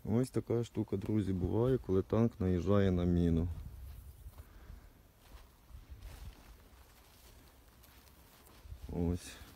Ось така штука, друзі, буває, коли танк наїжджає на міну. Ось.